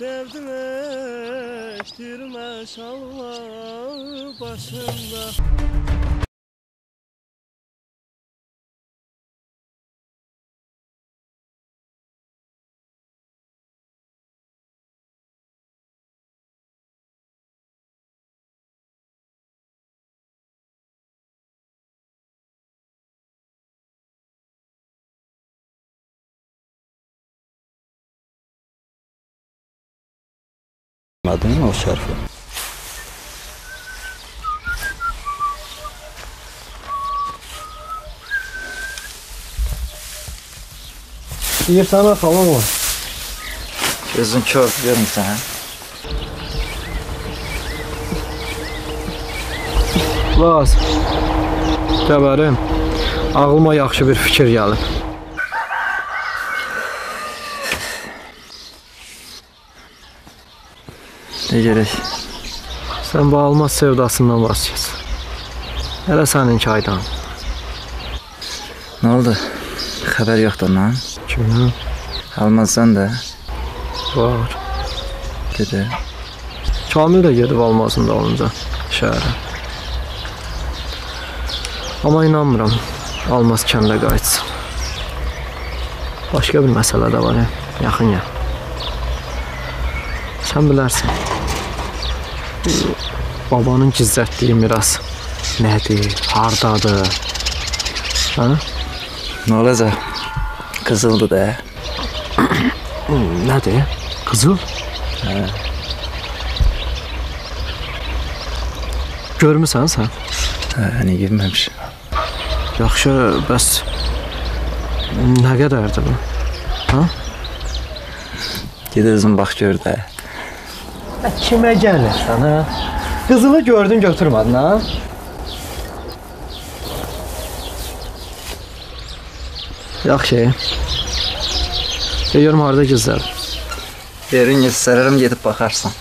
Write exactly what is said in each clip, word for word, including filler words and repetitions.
sevdim ettirme şalvar başında. Adın mı o şərfi? Bir tane falan var. Gözün kör görmüsən, hə? Vaz, Kəbərim, ağlıma yaxşı bir fikir gəlib. Ne gerek? Sən bu almaz sevdasından vaz keç. Hələ səninki aydan. Ne oldu? Xəbər yoxdur ondan. Kimin? Almazsan da. Var. Dedi. Kamil də gedib almazında olunca şəhərə. Amma inanmıram, almaz kəndə qayıtsın. Başqa bir məsələ də var, ya. Yaxın ya. Sən bilərsən. Babanın gizlətdiyi miras nədir, hardadır? Hə? Ne olacaq? Qızıldı da. Nədir? Qızıl? Hə. Görmüsən sən? Hə, hani girməmişim. Yaxşı, bəs nə qədərdir bu? Hə? Ged özün bax gör də. Kimə gəlirsən, hə? Qızılı gördün, götürmədin, ha? Yaxşı. Deyirəm, harada gizlədir? Yerin göstərirəm, gedib baxarsan.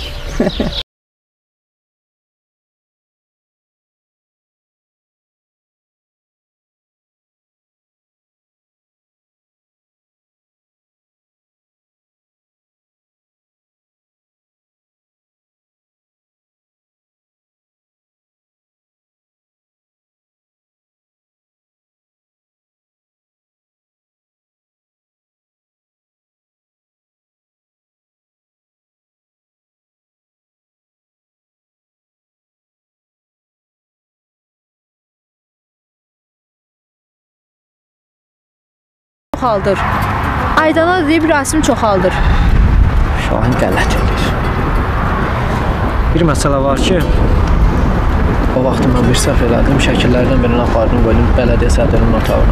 Çoxaldır. Aydana deyib Rasim çoxaldır. Şahin qələt edir. Bir məsələ var ki, o vaxtı mən bir səhv elədim, şəkillərdən birini apardım, qoydum bələdiyyə sədrinin otağına.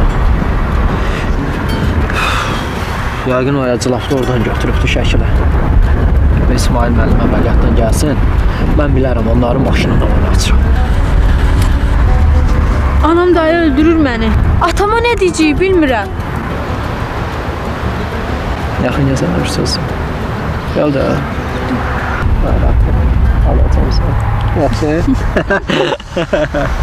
Yəqin o əclafda oradan götürübdü şəkili. Və İsmail müəllim əməliyyatdan gəlsin, mən bilərəm, onların başının davanı açıram. Anam dayı öldürür məni. Atama nə deyəcək bilmirəm. Yaxın gəzənə bir söz. Gəl də. Alacam sən. Yaxşı.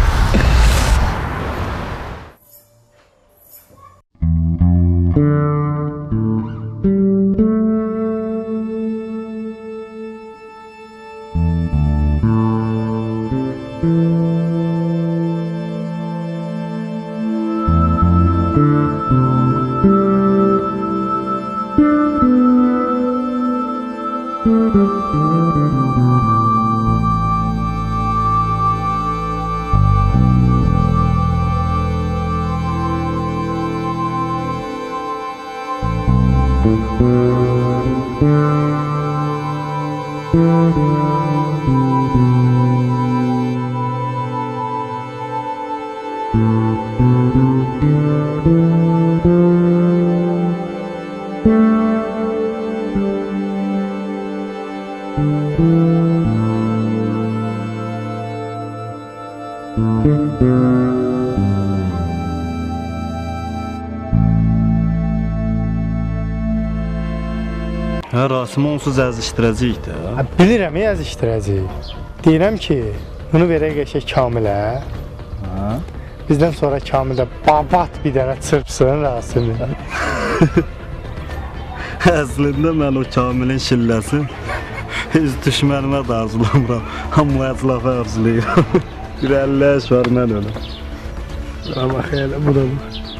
Hə, Rasimi onsuz əzişdirəcəyik də. Bilirəm, əzişdirəcəyik. Deyirəm ki, bunu verək qəşək Kamilə. Hə? Bizdən sonra Kamil də babat bir dənə çırpsın Rasimi. Əslində mən o Kamilin şilləsi öz düşmənimə də arzulamıram. Amma əzlafə arzulayıram. Bir əlləş var, mən ölüm. Ama xeyli bu da bu.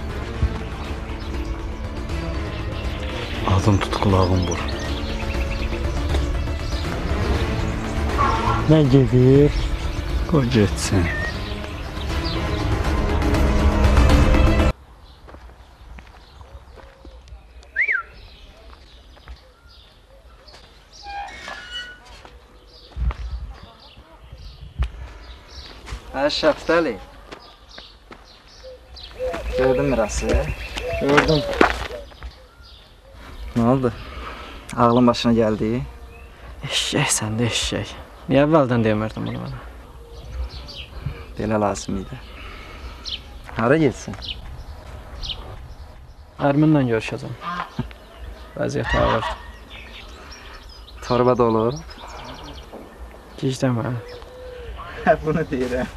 Adım tut, qulağım vur. Ne gedir? Qoy getsin. Hə, Şəftəli. Gördün mirası? Gördüm. Ne oldu? Ağlın başına geldi. Eşşək səndə eşşək. Niyə əvvəldən demirdin bunu mənə? Belə lazım idi. Hara getsin? Ərminlə görüşəcəm. Vəziyyət ağır. Torba dolu. Gecdəmə. Hə, bunu deyirəm.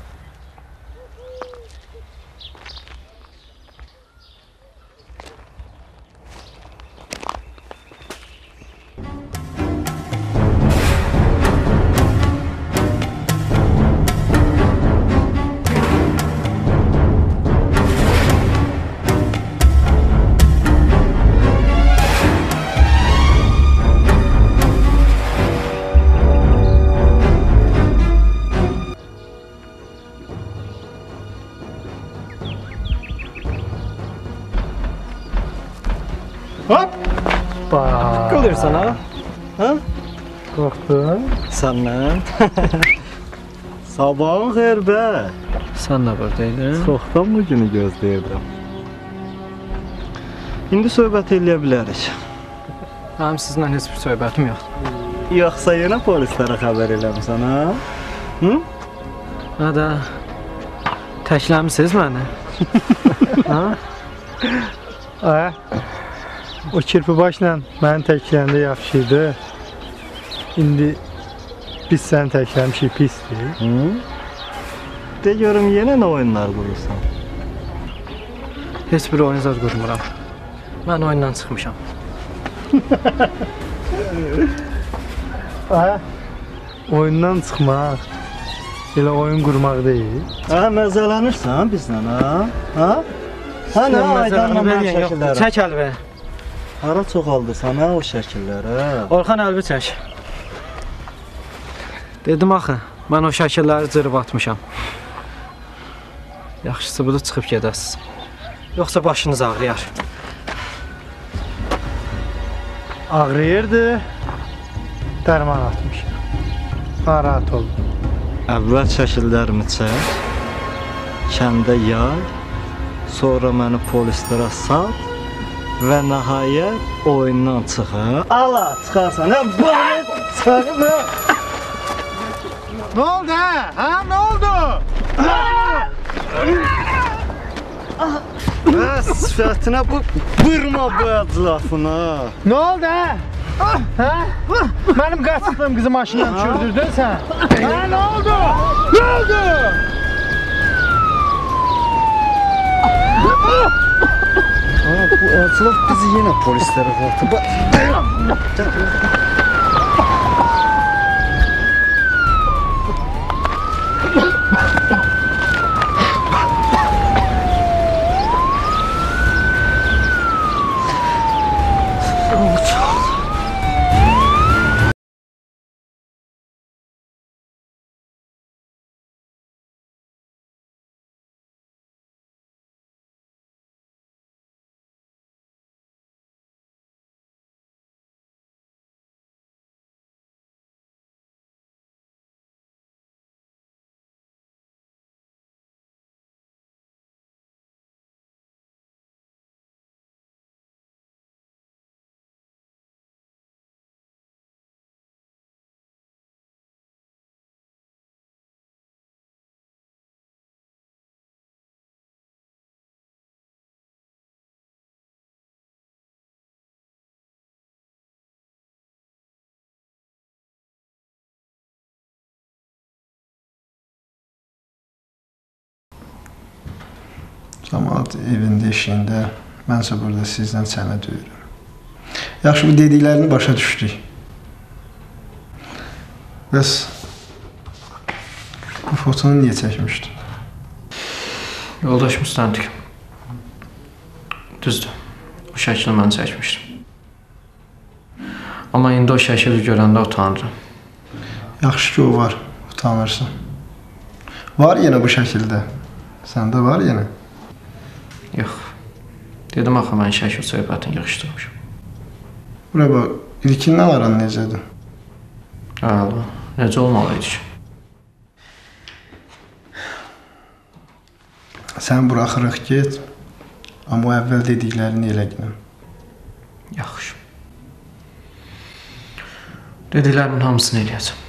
Hop! Bak. Qılırsan ha? Ha? Korktun. Səndən. Sabahın xeyir bə. Sən də buradaydın. Çoxdan bu günü gözləyirdim. İndi söhbət eləyə bilərik. Mənim sizinlə heç bir söhbətim yoxdur. Yoxsa yenə polislərə xəbər eləmirsən ha? Hı? Nə də təkləmisiniz məni? Ha? Ay. O kirpi başla məni təkləyəndə yaxşı idi. İndi biz səni təkləmişik, pisdir. Hı? De görüm yenə nə oyunlar qurursan? Heç bir oyun zad qurmuram. Mən oyundan çıxmışam. Ay. Oyundan çıxmaq elə oyun qurmaq deyil. Ha, məzələnirsən bizlə ha? Ha? Ha, nə aydanla mən şəkillərə? Çək əlvi. Hara çoxaldırsan ha o şəkillərə? Orxan əlvi çək. Dedim axı, mən o şəkilləri cırıb atmışam. Yaxşısı budur, çıxıb gedəsiz. Yoxsa başınız ağrıyar. Ağrıyırdı. Dərman atmışam. Narahat oldum. Əvvəl şəkillərimi çək, kəndə yay, sonra məni polislərə sat və nəhayət oyundan çıx, hə? Allah, çıxarsan, hə? Bağlı, çıxarım, hə? Ne oldu ha? Ha ne oldu? Hə, sifətinə bu, vurma bu əclafına. Ne oldu ha? Ha? Benim qaçdığım kızı maşından düşürdürdün sen. Ha ne oldu? Ne oldu? Ha, bu əclaf bizi yenə polislərə qaldı. Bax. Camaat evində, işində, mənsə burada sizdən sənə duyuram. Yaxşı, bu dediklərini başa düşdük. Bəs bu fotonu niyə çəkmişdin? Yoldaş müstəndik. Düzdür. O şəkili mən çəkmişdim. Amma indi o şəkili görəndə utanıram. Yaxşı ki, o var. Utanırsan. Var yenə bu şəkildə. Səndə var yenə. Yox. Dedim axı mən şəkil söhbətini yığışdırmışam. Bura bax, ilkindən aran necədir? Əla, necə olmalıydı ki? Sən buraxırıq get, amma o əvvəl dediklərini elə günəm. Yaxşı. Dediklərimin hamısını eləyəcəm.